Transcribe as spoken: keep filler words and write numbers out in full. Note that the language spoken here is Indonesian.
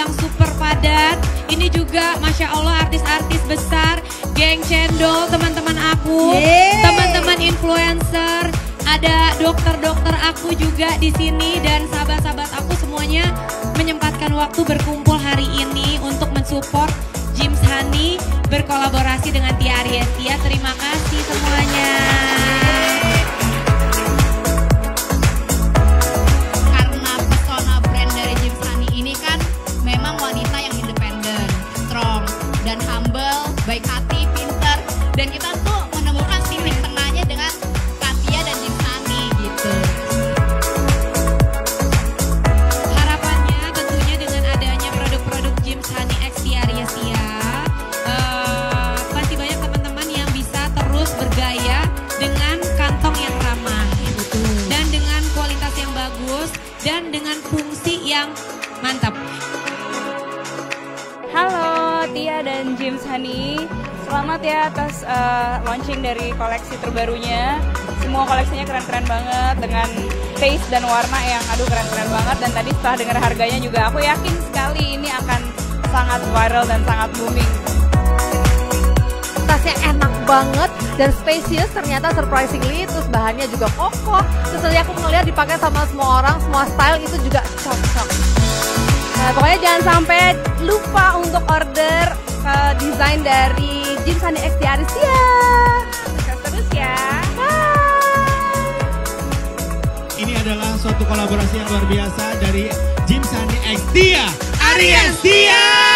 memang super padat. Ini juga Masya Allah artis-artis besar, geng cendol teman-teman aku, teman-teman influencer, ada dokter-dokter aku juga di sini dan sahabat-sahabat aku semuanya menyempatkan waktu berkumpul hari ini untuk mensupport Gyms Honey berkolaborasi dengan Tia Ariesia. Terima kasih semuanya. Karena pesona brand dari Gyms Honey ini kan memang wanita yang independen, strong, dan humble, baik hati, pinter. Dan kita tuh menemukan titik tengahnya dengan Katia dan Gyms Honey gitu. Harapannya tentunya dengan adanya produk-produk Gyms Honey X Tia Ariesia, uh, pasti banyak teman-teman yang bisa terus bergaya dengan kantong yang ramah gitu. Dan dengan kualitas yang bagus dan dengan fungsi yang mantap. Halo Tia dan Gyms Honey, selamat ya atas uh, launching dari koleksi terbarunya. Semua koleksinya keren-keren banget dengan taste dan warna yang aduh keren-keren banget. Dan tadi setelah dengar harganya juga aku yakin sekali ini akan sangat viral dan sangat booming. Tasnya enak banget dan spacious, ternyata surprisingly, terus bahannya juga kokoh. Terus tadi aku ngeliat dipakai sama semua orang, semua style itu juga cocok. Nah, pokoknya jangan sampai lupa untuk order uh, desain dari Gyms Honey X Tia Ariesia. Sukses terus ya. Ini adalah suatu kolaborasi yang luar biasa dari Gyms Honey X Tia Ariesia.